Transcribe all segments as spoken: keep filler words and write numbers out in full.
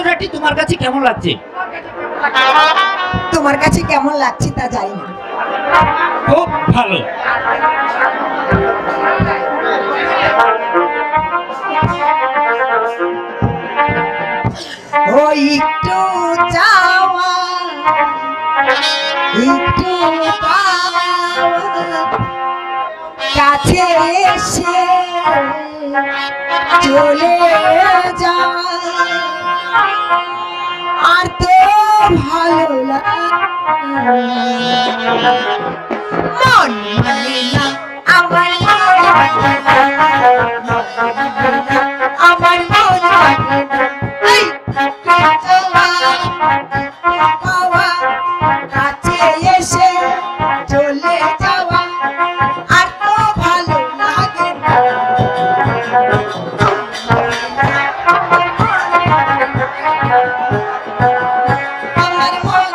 ঘটনাটি তোমার কাছে কেমন লাগছে? তোমার কাছে কেমন লাগছে তা জানি না। খুব ভালো। ওই একটু চাওয়া একটু পাওয়া কাছে এসে চলে যা আর তো ভালো লাগে মন মানে না আমার আমার মন মানে না এই পাওয়া কাছে এসে চলে যাওয়া আর তো ভালো লাগে না আমার মন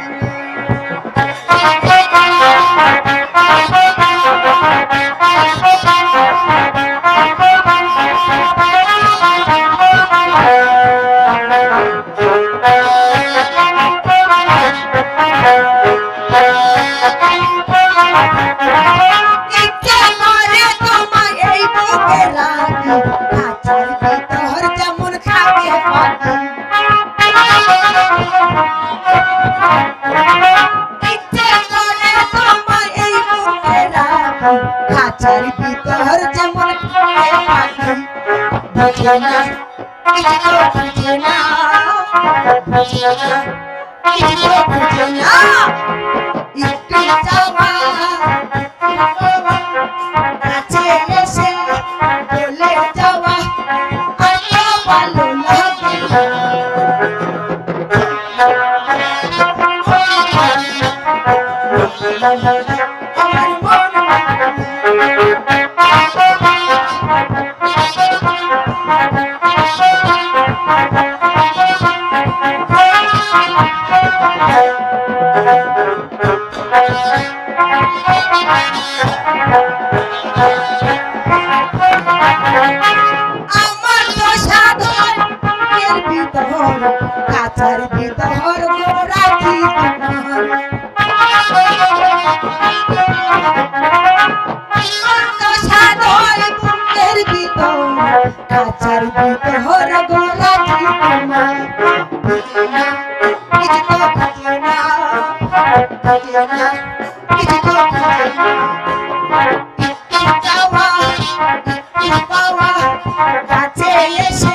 খাঁচার ভিতর যেমন বুঝে না কিছু বুঝে না বুঝে না কিছু বুঝে না একটু যাওয়া কাছে এসে বলে যাওয়া আর তো ভালো লাগে আমার মন আমার তো সাধন এর ভিতর কাছার ভিতর রাখি তোমার বুকের ভিতর কাছার ভিতর গোলাপি তোমার বুঝে না কিছু তো বুঝে না বুঝে না কিছু তো বুঝে না একটু যাওয়া একটু পাওয়া কাছে এসে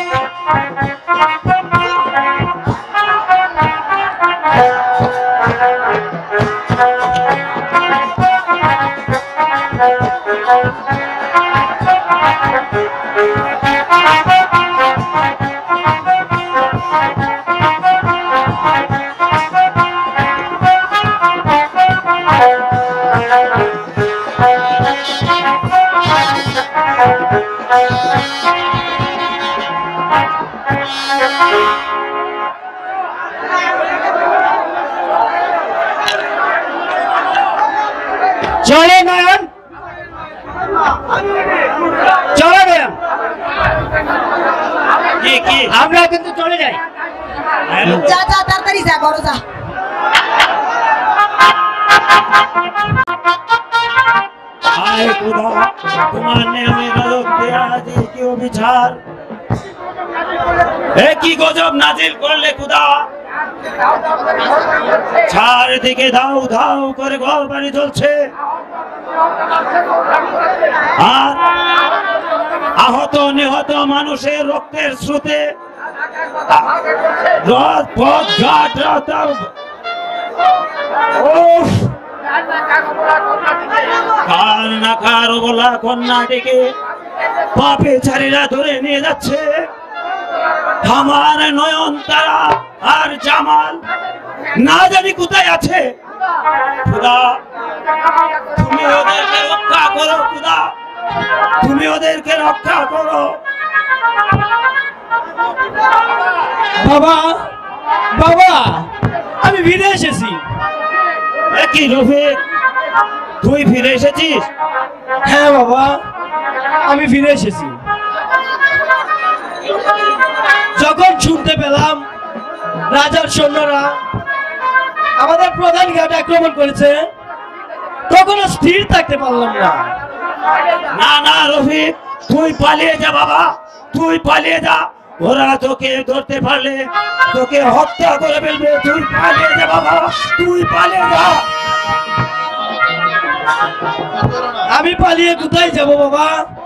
চলে নয়ন, চলে নয়ন, আমরা কিন্তু চলে যাই। যা যা তাড়াতাড়ি যা ঘরে যা। आए खुदा तुम्हारे हमें गजब दिया जी क्यों बिचार एक ही गजब नाजिल कर ले खुदा চারদিকে ধাউ ধাউ করে গোল পানি চলছে আর আহত নিহত মানুষের রক্তের স্রোতে রথ পথ ঘাট রাস্তা কার না কার বলা কন্যাটিকে পাপে চারিরা ধরে নিয়ে যাচ্ছে। আমার নয়ন তারা আর জামাল না জানি কোথায় আছে। খুদা তুমি ওদেরকে রক্ষা করো, খুদা তুমি ওদেরকে রক্ষা করো। বাবা বাবা আমি ফিরে এসেছি। কি রফিক তুই ফিরে এসেছিস? হ্যাঁ বাবা আমি ফিরে এসেছি। যখন শুনতে পেলাম রাজার সৈন্যরা আমাদের প্রধান ঘাট আক্রমণ করেছে, তখন আর স্থির থাকতে পারলাম না। না না রফিক, তুই পালিয়ে যা বাবা, তুই পালিয়ে যা। ওরা তোকে ধরতে পারলে তোকে হত্যা করে ফেলবে। তুই পালিয়ে যা বাবা, তুই পালিয়ে যা। আমি পালিয়ে কোথায় যাব বাবা?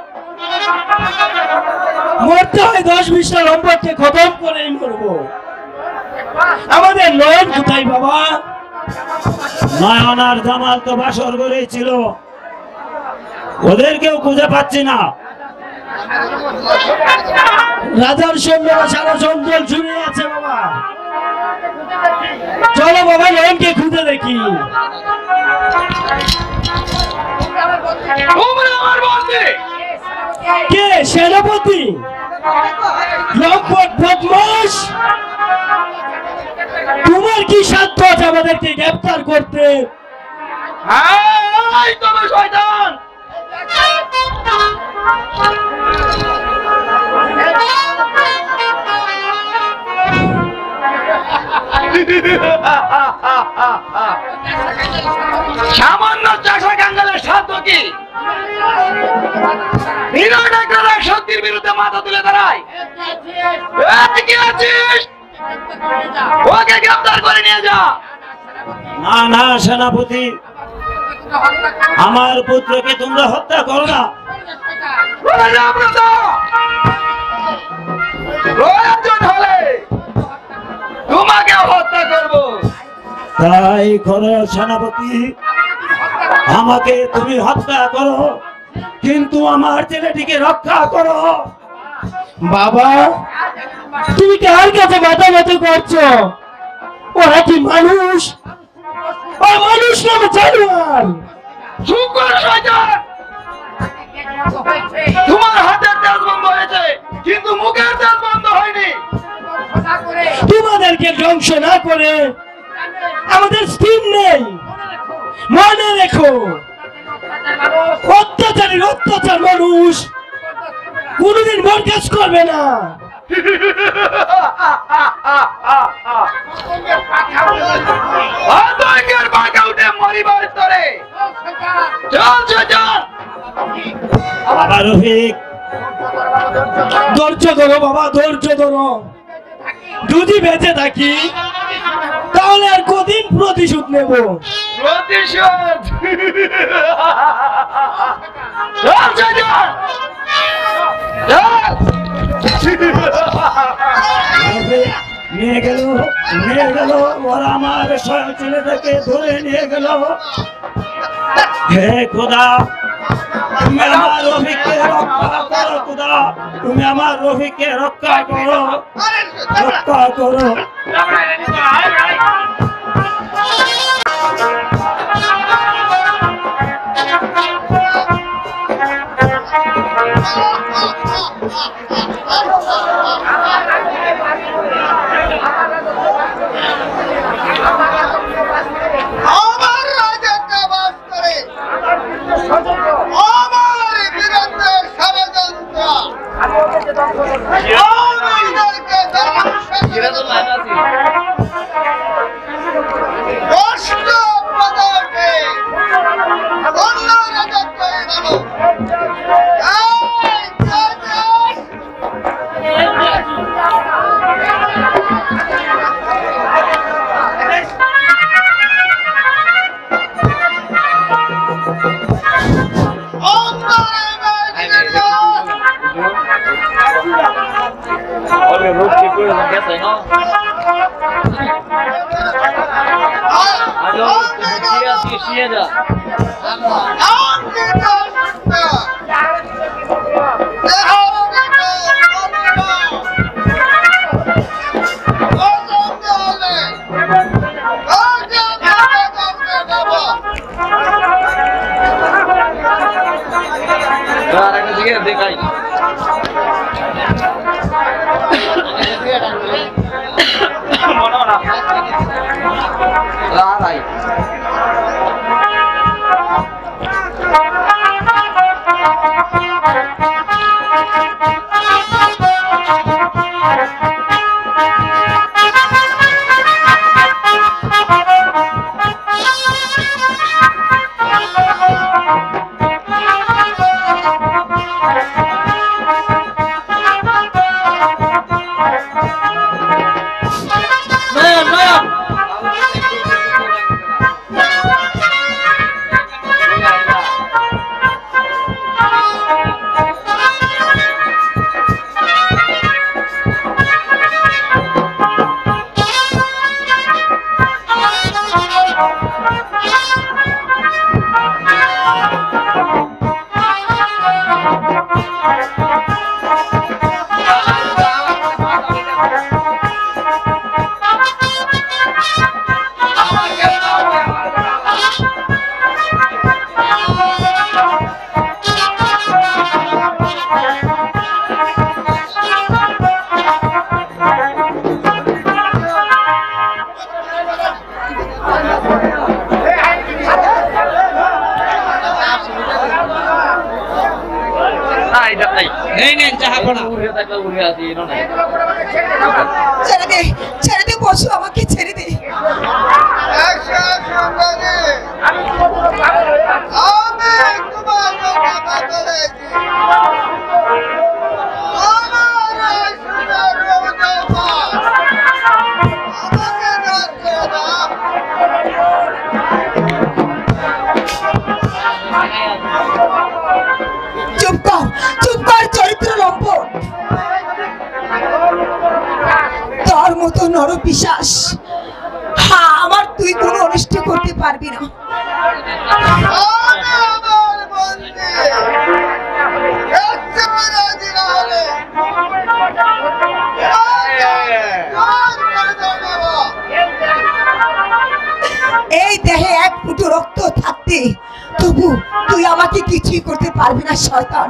মরতে হয় দশ বিশটা লম্বরকে খতম করেই মরবো। আমাদের নয়ন কোথায় বাবা? নয়ন আর জামাল তো বাসর ঘরেই ছিল, ওদেরকেও খুঁজে পাচ্ছি না। রাজার সৈন্যরা সারা জঙ্গল জুড়ে আছে বাবা। চলো বাবা নয়নকে খুঁজে দেখি। কে? সেনাপতি? লম্পট বদমাশ! তোমার কি সাধ্য আছে আমাদেরকে গ্রেফতার করতে? শয়তান! সামান্য চাষা কাঙ্গালের সাধ্য কি? বিরাট একটা শক্তির বিরুদ্ধে মাথা তুলে দাঁড়ায়। এই কে আছিস? ওকে গ্রেফতার করে নিয়ে যা। না না সেনাপতি, আমার পুত্রকে তোমরা হত্যা করো না। প্রয়োজন হলে তোমাকে হত্যা করব। তাই করো সেনাপতি, আমাকে তুমি হত্যা করো, কিন্তু আমার ছেলেটিকে রক্ষা করো। বাবা তুমি কার কাছে মাথা ব্যথা করছো? ওরা কি মানুষ? ও মানুষ নামে জানোয়ার। চুপ করো শয়তান! তোমার হাতের তেজ বন্ধ হয়েছে, কিন্তু মুখের তেজ বন্ধ হয়নি। তোমাদেরকে ধ্বংস না করে আমাদের স্থির নেই। মনে রেখো, অত্যাচারীর অত্যাচার মানুষ কোনদিন বরদাস করবে না। আতঙ্কের বাঁকা উঠে মরিবার তরে। চল শয়তান! বাবা রফিক, ধৈর্য ধরো বাবা, ধৈর্য ধরো। যদি বেঁচে থাকি তাহলে আর কদিন প্রতিশোধ নেব। প্রতিশোধ! চল শয়তান! চল! রফিক নিয়ে গেল, নিয়ে গেল, ওরা আমার স্বয়ং ছেলেটাকে ধরে নিয়ে গেল। হে খোদা, তুমি আমার রফিককে রক্ষা করো। খোদা, তুমি আমার রফিককে রক্ষা করো, রক্ষা করো। আমার রাজত্ব বাস করে, আমার বিরুদ্ধে ষড়যন্ত্র, আমাদেরকে ধ্বংস করে কষ্ট প্রদানকে অন্য রাজত্ব এড়ানো। এই রাজা! দেখাই ছেড়ে দে ছেড়ে দে বসু আমাকে ছেড়ে দে চুপ কর চুপ কর চরিত্র লম্পট তোর মতো নরপিশাচ হ্যাঁ আমার তুই কোনো অনিষ্ট করতে পারবি না এই দেহে এক ফুটো রক্ত থাকতে তবু তুই আমাকে কিছুই করতে পারবি না শয়তান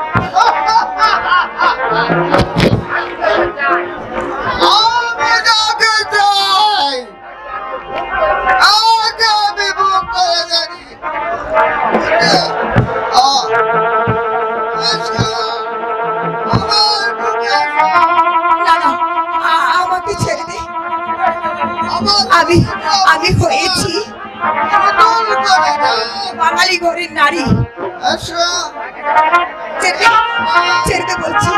না না আমাকে ছেড়ে দে আমি আমি হয়েছি বাঙালি ঘরের নারী ছেড়ে দে, ছেড়ে দে বলছি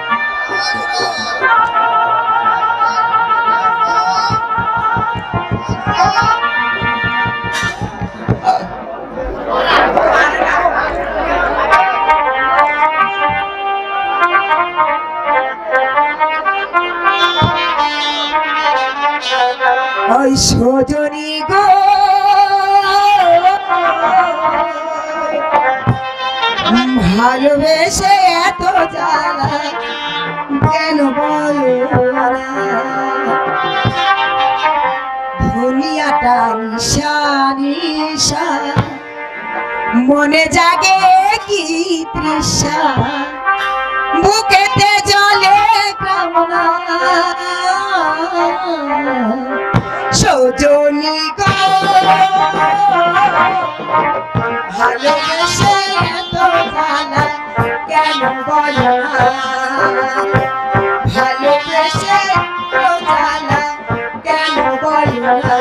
ওই সজনী গো ভালোবেসে এত জ্বালা কেন বলো না দুনিয়াটা নিশা নিশা মনে জাগে কি তৃষা বুকেতে জলে কামনা সজনী গো ভালোবেসে এত জ্বালা কেন বলো না ভালোবেসে এত জ্বালা কেন বলো না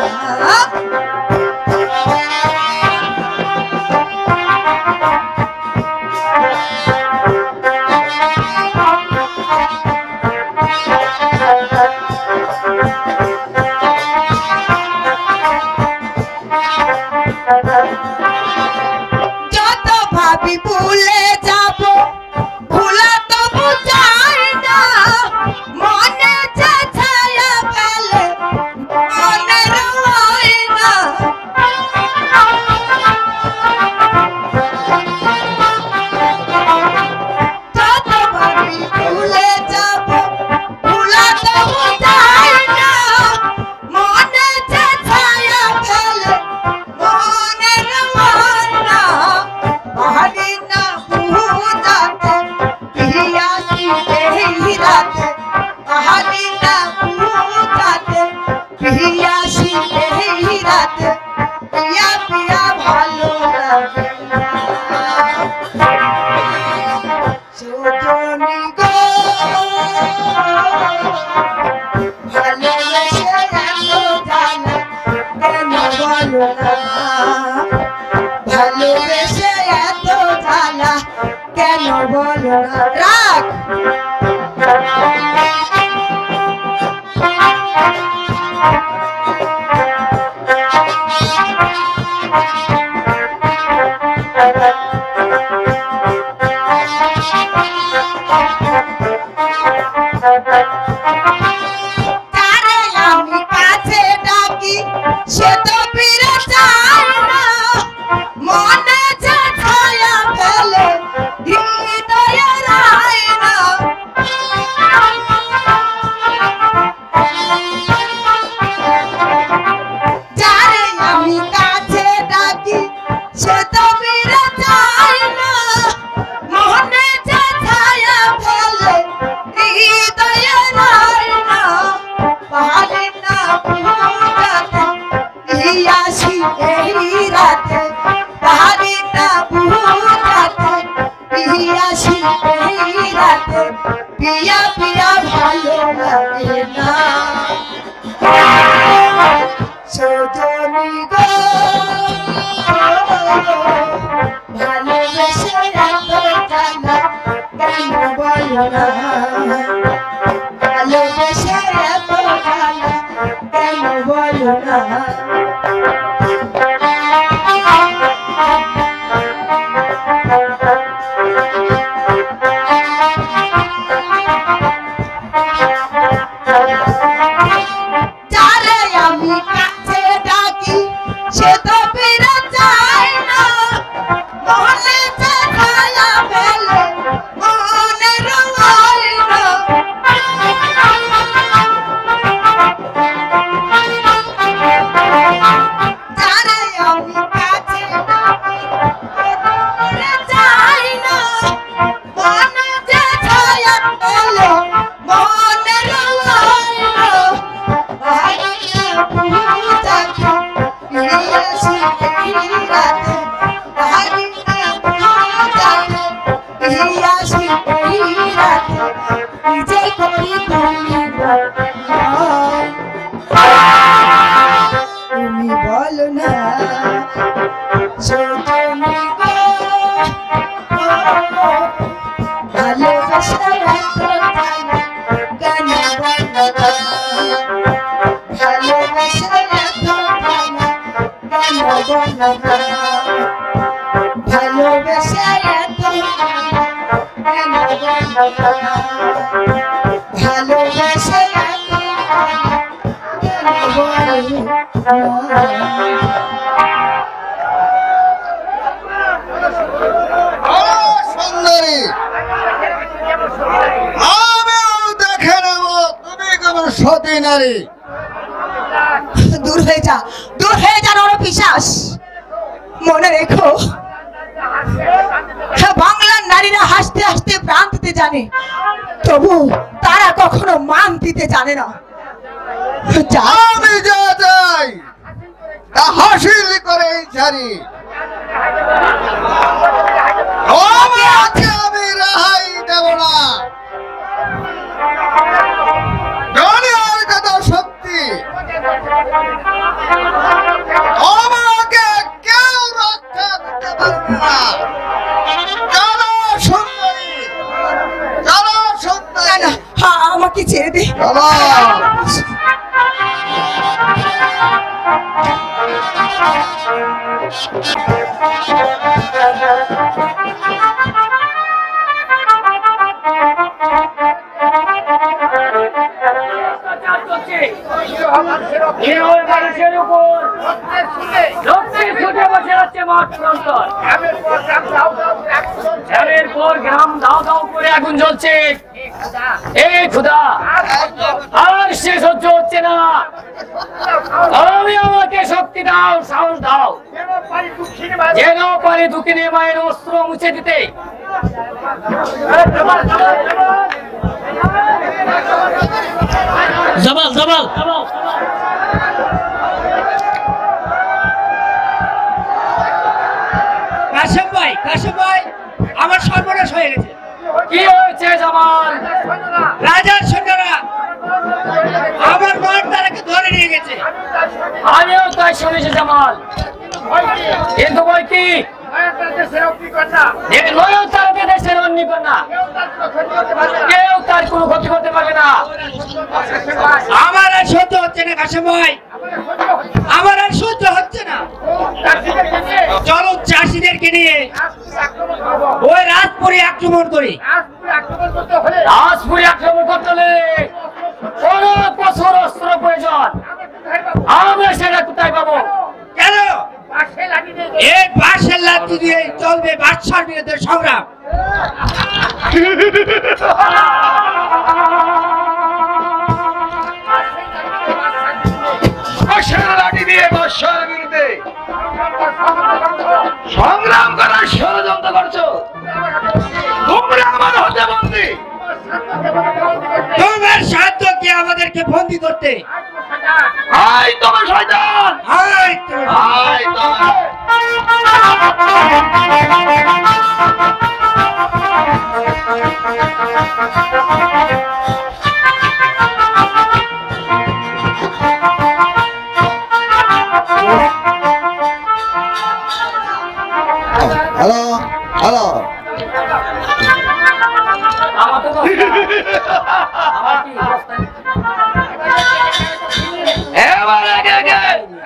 যত ভাবি ভুলে যাব ভুলা তো বুঝাই না মনে যে ছায়া ফেলে মনে রয় না যত ভাবি ভুলে যাব ভুলা তো বুঝাই না মনে যে ছায়া ফেলে মনে রয় না বাহারি না বুঝাতে পিয়াসি এই রাতে বাহারি না বুঝাতে পিয়াসি এই রাতে পিয়া পিয়া ভালো লাগে না সজনী গো ভালোবেসে এত জ্বালা কেন বলো না ভালোবেসে এত জ্বালা কেন বলো না রাখ তারে আমি কাছে ডাকি সে তো ফিরে যায় না মনে যে ছায়া ফেলে হৃদয়ে রায় না যারে আমি কাছে ডাকি সে তো ফিরে যায় না মনে যে ছায়া ফেলে হৃদয়ে রায় না পাহাড়ে না বুঝাতে পিয়াসি এই রাতে পাহাড়ে না বুঝাতে পিয়াসি এই রাতে ফিরে যায় না মনে যে ছায়া ফেলে মনে রঙায় না যারে আমি কাছে না ফিরে যায় না মনে যে ছায়া ফেলে মনে রঙায় না তুমি বলো না ভালোবাসা গান ভালোবাসা ভালোবাসা ভালোবাসা সুন্দরী আমিও দেখে নেব তুমি কোন সতী নারী। দূর হয়ে যা দূর হয়ে যা নরপিশাচ মনে রেখো বাংলার নারীরা হাসতে হাসতে প্রাণ দিতে জানে তবু তারা কখনো মান দিতে জানে না যা আমি যা চাই তা হাসিল করে ছাড়ি আমি রেহাই দেব না দুনিয়ার কথা সত্যি আমাকে কেউ রক্ষা করতে পারবে না। চলো সুন্দরী চলো সুন্দরী হ্যাঁ আমাকে ছেড়ে দে চলো আগুন জ্বলছে এই খোদা আর সে সহ্য হচ্ছে না আমি আমাকে শক্তি দাও সাহস দাও যেন পারে দুঃখিনী মায়ের অস্ত্র মুছে দিতে জবাল জবাল কাশেম ভাই কাশেম ভাই আমার সর্বনাশ হয়ে গেছে। কি হয়েছে জামাল? রাজার সৈন্যরা আমার মার তারাকে ধরে নিয়ে গেছে। আমিও তাই শুনেছি জামাল, কিন্তু বই কি দেশের অগ্নিকন্যা কেউ তার কোনো ক্ষতি করতে পারবে না। আমার আর সহ্য হচ্ছে না কাশেম ভাই, আমার আর সহ্য হচ্ছে না। চলো চাষিদেরকে নিয়ে ওই রাজপুরে আক্রমণ করি। রাজপুরে আক্রমণ করতে হলে কোন প্রচুর অস্ত্র প্রয়োজন, আমরা সেটা কোথায় পাবো? কেন এই বাঁশের লাঠি দিয়ে চলবে বাদশার বিরুদ্ধে সংগ্রাম। লাঠি দিয়ে বাদশার বিরুদ্ধে সংগ্রাম করার ষড়যন্ত্র করছো? তোমরা আমার হতে বন্দী। তোমার সাধ্য কি আমাদেরকে বন্দী করতে? আই তোমার শয়তান, আয় তোমার- আই তোমার হ্যালো হ্যালো আমার তো আমার কি অবস্থা? এবার আগে আগে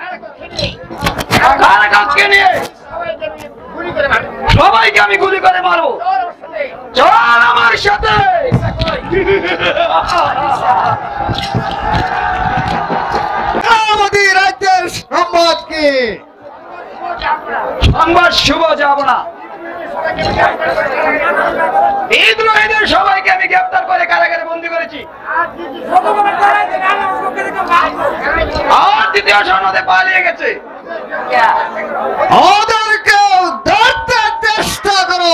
কারা কাজকে নিয়ে সবাইকে আমি গুলি করে মারবো। চল আমার সাথে। আমাদের রাজ্যের সম্পদ কি? সংবাদ শুভ যাব না। বিদ্রোহীদের সবাইকে আমি গ্রেফতার করে কারাগারে বন্দী করেছি। আর দ্বিতীয় সনদে পালিয়ে গেছে। ওদেরকেও ধরতে চেষ্টা করো।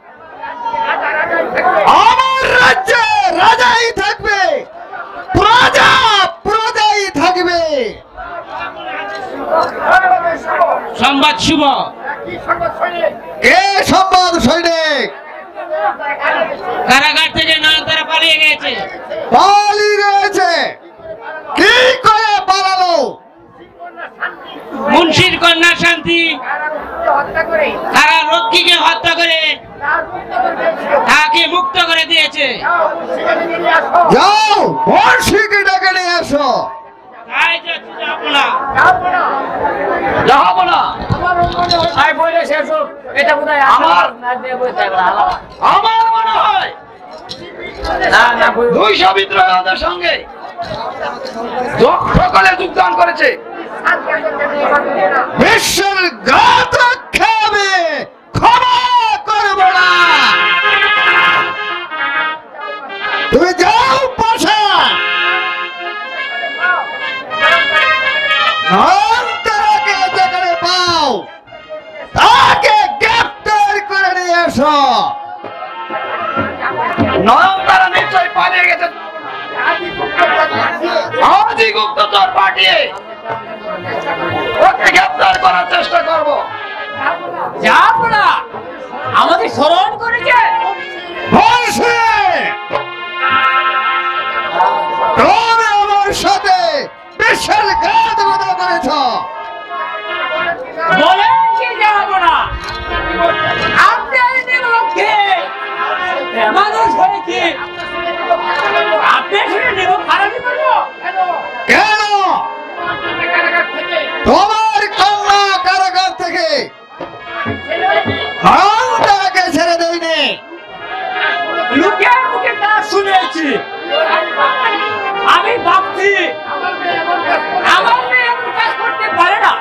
আমার রাজ্যে রাজাই থাকবে, প্রজা প্রজাই থাকবে। সংবাদ শুভ। কে সংবাদ সৈনিক? কারাগার থেকে নয়নতারা পালিয়ে গেছে। পালিয়ে গেছে? কি করে পালালো? মুন্সির কন্যা শান্তি কারারক্ষীকে হত্যা করে তাকে মুক্ত করে দিয়েছে। যাও বর্ষিকে ডেকে নিয়ে এসো। তাই যাচ্ছি, যাবো না। যাবো না। আই বলে শেষ হোক। এটা বোধহয় আমার না দিয়ে বইতে গেল আলাদা। আমার মনে হয় না না বই দুইশো বিদ্রোহী ওদের সঙ্গে যোগ- সকলে যোগদান করেছে। বিশ্বের ঘাতক খাবে, ক্ষমা করব না। তুমি যাও পাশা, নয়নতারাকে যেখানে পাও তাকে গ্রেফতার করে নিয়ে এসো। নয়নতারা নিশ্চয়ই পালিয়ে গেছে। আজই গুপ্তচর পাঠিয়ে ওকে গ্রেফতার করার চেষ্টা করব। যাবো না। আমাদের স্মরণ করেছে। বলছে তুমি আমার সাথে বিশ্বাসঘাতকতা করেছ। বলেন কি যাবো না। আপনার নিরপেক্ষে মানুষ হয়েছে। আপনি শুনে নেব খারাপই করবো। কেন? তোমার কন্যা কারাগার থেকে নয়নতারাকে ছেড়ে দেয়নি। লোকে মুখে তা শুনেছি। আমি ভাবছি আমার মেয়ে এমন কাজ করতে পারে না।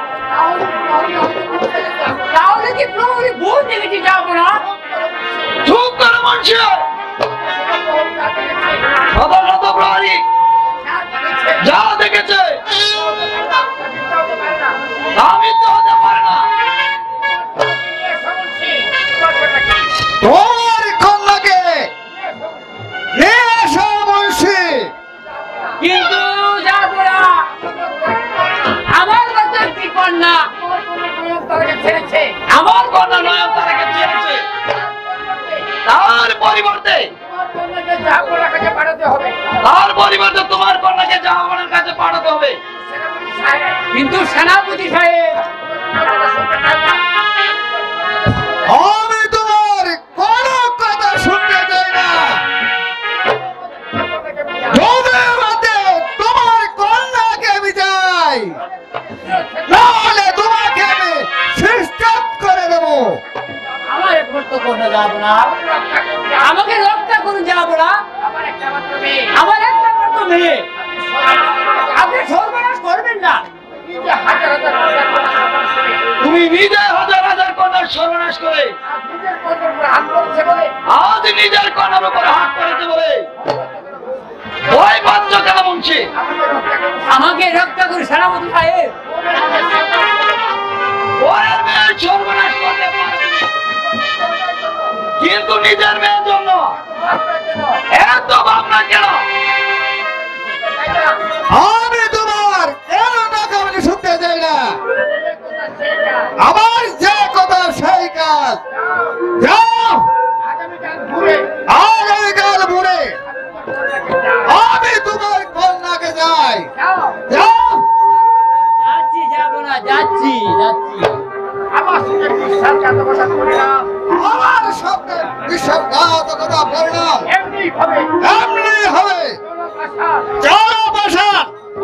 তাহলে কি প্রহরী ভুল দেখেছি যাবো না। চুপ করে মুন্সি। শত শত প্রহরী যা দেখেছে তা মিথ্যে হতে পারে না। তোমার কন্যাকে নিয়ে এসো মুন্সি। কিন্তু যাবো না। আমার কাছে একটি কন্যা ছেড়েছে। আমার কন্যা নয়নতারাকে ছেড়েছে। তার পরিবর্তে তার পরিবর্তে তোমার কন্যাকে জাহাঙ্গীরের কাছে পাঠাতে হবে। কিন্তু সেনাপতি সাহেব আমি তোমার কোনো কথা শুনতে চাই না। তোমার মধ্যে তোমার কন্যাকে আমি চাই, নাহলে তোমাকে আমি শিষ্টাপ করে দেবো। আমার একমাত্র কন্যা যাবো না। আমাকে রক্ষা করুন যাবো না। আমার একটা মাত্র মেয়ে। আপনি সর্বনাশ করবেন না। তুমি নিজে হাজার হাজার কন্যার সর্বনাশ করে আজ নিজের কন্যার উপরে হাত করেছে বলে ভয় পাচ্ছ কেন মুন্সি? আমাকে রক্ষা করুন সেনাপতি সাহেব। পরের মেয়ের সর্বনাশ করতে পারে কিন্তু নিজের মেয়ের জন্য এত ভাবনা কেন? আমি তোমার কেন নাকামি শুনতে চাই না। আমার যে কথা সেই কাজ। যাও আগামীকাল ভোরে আমি তোমার কন্যাকে যাই। যাও। যাচ্ছি যাবো না। যাচ্ছি যাচ্ছি। আমার সামনে বিশ্বাসঘাতকতা পরিণাম এমনি হবে। চলো বসান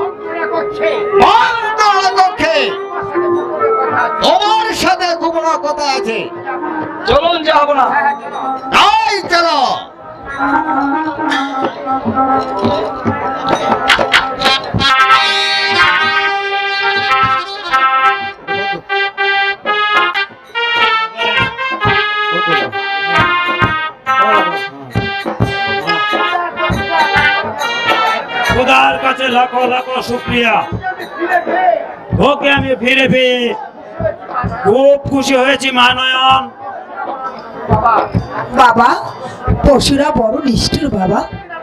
মন্ত্রণা কক্ষে তোমার সাথে গোপন কথা আছে। চলুন যাবো না। তাই চলো। লাখো লাখো শুক্রিয়া। ওকে আমি ফিরে পেয়ে খুব খুশি হয়েছি মা নয়ন। বাবা, পশুরা বড় নিষ্ঠুর বাবা,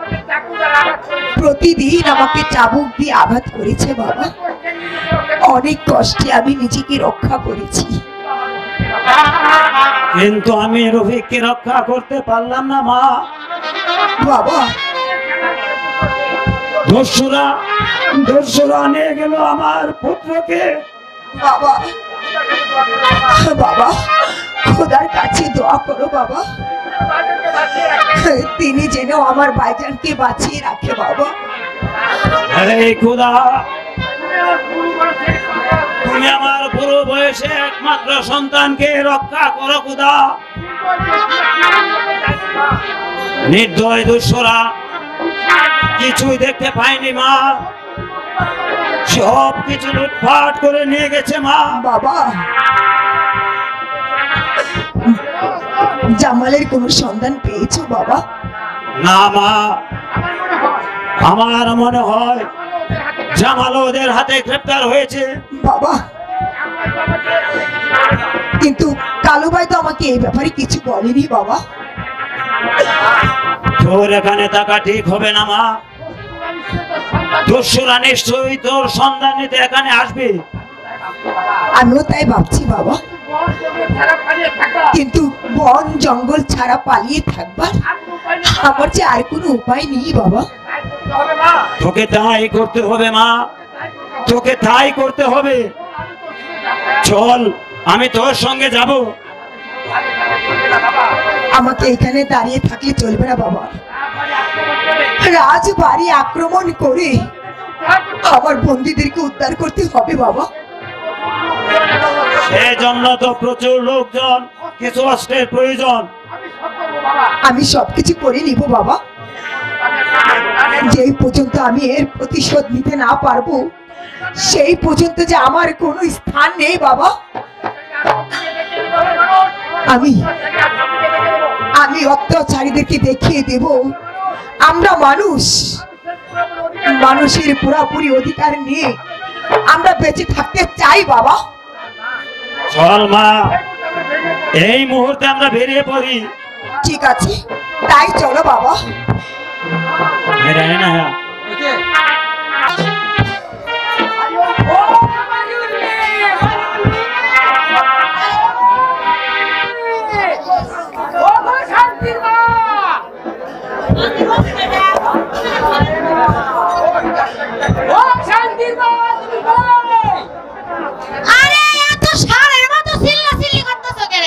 প্রতিদিন আমাকে চাবুক দিয়ে আঘাত করেছে বাবা। অনেক কষ্টে আমি নিজেকে রক্ষা করেছি, কিন্তু আমি রফিককে রক্ষা করতে পারলাম না মা। বাবা দস্যুরা দস্যুরা নিয়ে গেল আমার পুত্রকে। বাবা বাবা খোদার কাছে দোয়া করো বাবা, তিনি যেন আমার ভাইজানকে বাঁচিয়ে রাখে বাবা। আরে খোদা, তুমি আমার পুরো বয়সে একমাত্র সন্তানকে রক্ষা করো খোদা। নির্দয় দস্যুরা কিছুই দেখতে পাইনি মা, সব কিছু লুটপাট করে নিয়ে গেছে মা। বাবা, জামালের কোনো সন্ধান পেয়েছো বাবা? না মা, আমার মনে হয় জামাল ওদের হাতে গ্রেপ্তার হয়েছে। বাবা, কিন্তু কালু ভাই তো আমাকে এই ব্যাপারে কিছু বলেনি বাবা। তোর এখানে থাকা ঠিক হবে না মা, দস্যুরা নিশ্চয়ই তোর সন্ধান নিতে এখানে আসবে। আমিও তাই ভাবছি বাবা, কিন্তু বন জঙ্গল ছাড়া পালিয়ে থাকবার আমার যে আর কোনো উপায় নেই বাবা। তোকে তাই করতে হবে মা, তোকে তাই করতে হবে। চল, আমি তোর সঙ্গে যাব। আমাকে এখানে দাঁড়িয়ে থাকলে চলবে না বাবা, রাজবাড়ি আক্রমণ করে আমার বন্দীদেরকে উদ্ধার করতে হবে বাবা। সেই জন্য তো প্রচুর লোকজন, কিছু অস্ত্রের প্রয়োজন। আমি সবকিছু করে নিব বাবা, যেই পর্যন্ত আমি এর প্রতিশোধ নিতে না পারবো সেই পর্যন্ত যে আমার কোনো স্থান নেই বাবা। আমি আমি অত্যাচারীদেরকে দেখিয়ে দেব আমরা মানুষ, মানুষের পুরোপুরি অধিকার নিয়ে আমরা বেঁচে থাকতে চাই বাবা। চল মা, এই মুহূর্তে আমরা বেরিয়ে পড়ি। ঠিক আছে, তাই চলো বাবা। मेरा है ना আরে এত সারের মতো চিল্লাচিল্লি করতেছো কেন?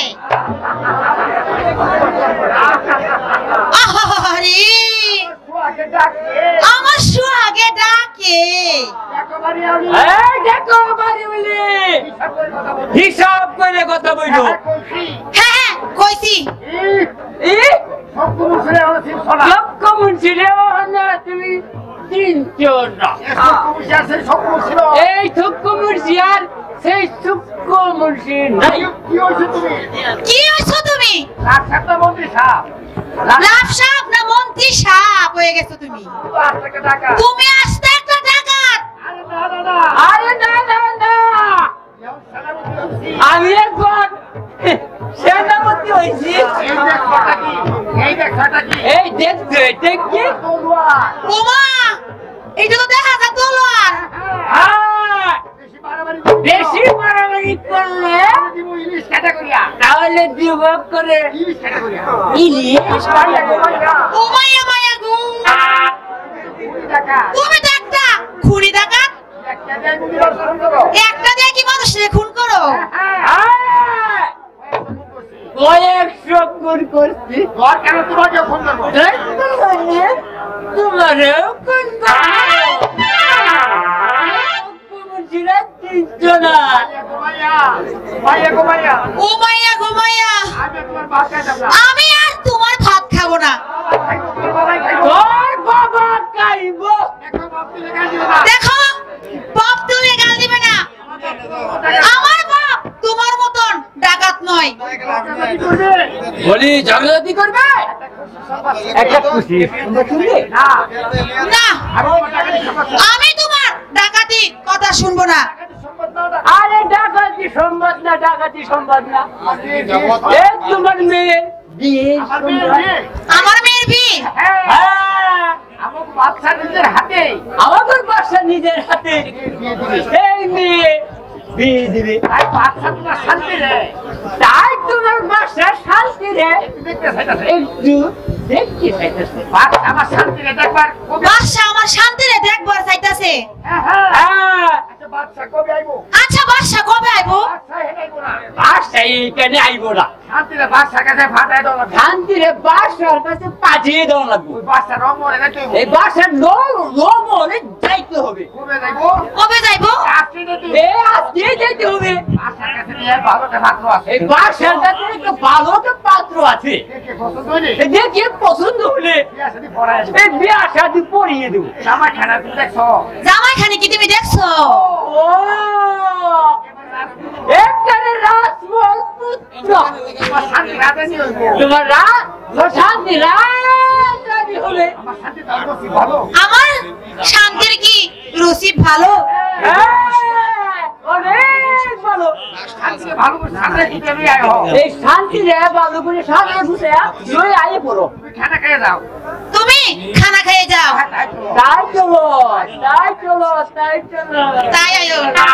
আরে আমার সোহাগে ডাকে। এই দেখো বাড়িওয়ালি, হিসাব করে কথা বইলো। হ্যাঁ হ্যাঁ কইছি। ই লক্ষ মুন্সিরে না তুমি চিনছো না। এই সূক্ষ্ম মুন্সি আর সেই সূক্ষ্ম মুন্সি নাই। কি হইছো তুমি? লাভ সাপ না মন্ত্রী সাপ হয়ে গেছো তুমি? তুমি আস্তে একটা ডাকাত। আরে না না না, আমি একবার সেনাপতি হয়েছি। এই দেখছো, এটা কি? ওমা, এটা তো দেখা যায় তলোয়ার। হ্যাঁ, বেশি মারামারি করলে তাহলে দিব করে ইলিশ। ওমাইয়া মায়া গো, তুমি ডাক্তার খুনি ডাকাত? একটা দিয়ে কি মানুষের খুন করো? কয়েকশো খুন করছি। তোমারেও খুন ওমাইয়া ঘুমাইয়া, আমি আর তোমার ভাত খাবো না। তোর বাবা খাইব। দেখো, বাপ তুলে গাল দিবে না। আমার বাপ তোমার মতন ডাকাত নয়। বলি ঝগড়াঝাটি করবে? একটা খুশি না, আমি তোমার ডাকাতি কথা শুনবো না। আরে ডাকাতি সম্ভব না, ডাকাতি সম্ভব না। এ তোমার মেয়ে বিয়ে আমার মেয়ের বিয়ে? হ্যাঁ, আমার বাচ্চা নিজের হাতে আমাদের বাসা নিজের হাতে এই মেয়ে বিয়ে দিবে। তাই বাচ্চা তোমার শান্তি রে তাই তোমার বাসা শান্তি রে দেখতে চাইতেছে একটু দেখতে চাইতেছে। বাচ্চা আমার শান্তি রে দেখবার কবে বাদশা আমার শান্তিরে দেখবার চাইতাছে। হ্যাঁ হ্যাঁ হ্যাঁ, আচ্ছা বাচ্চা কবে আইবো আচ্ছা বাদশা কবে আইবো? বাচ্চা হেনাইবো না বাসা এইখানে আইব না, শান্তি রে বাচ্চা কাছে ফাটাই দাও না শান্তি রে বাসার কাছে পাঠিয়ে দেওয়া লাগবে। ওই বাচ্চা রং মরে না তুই এই বাসার নমরে যাইতে হবে। কবে যাইবো কবে যাইবো? আজকে যদি এ আজকে যাইতে হবে। বাচ্চার কাছে নিয়ে ভালোটা ভালো আছে এই বাসার কাছে একটা ভালো একটা পাত্র আছে, দেখে পছন্দ হইলে এ দেখে পছন্দ হলে বিয়া শাদী পড়ায় আসবে এই বিয়া শাদী পরিয়ে দেবো। জামা খানা তুমি দেখছো জামাইখানে কি তুমি দেখছো? ও এখানে রাজমহল পুত্র তোমার শান্তি রাতে নিয়ে হইবো তোমার রাত শান্তি রাত রাজি হবে। আমার শান্তি তার বেশি ভালো আমার শান্তির কি রসিদ ভালো? হ্যাঁ, অনেক ভালো। শান্তিকে ভালো করে সামনে দিতে আমি আয় হও এই শান্তি রে ভালো করে সামনে ঘুরে লই আইয়ে পড়ো। তুমি খানা খেয়ে যাও তুমি খানা খেয়ে যাও। তাই তো তাই চলো, তাই চলো, তাই চলো। তাই আয়ো।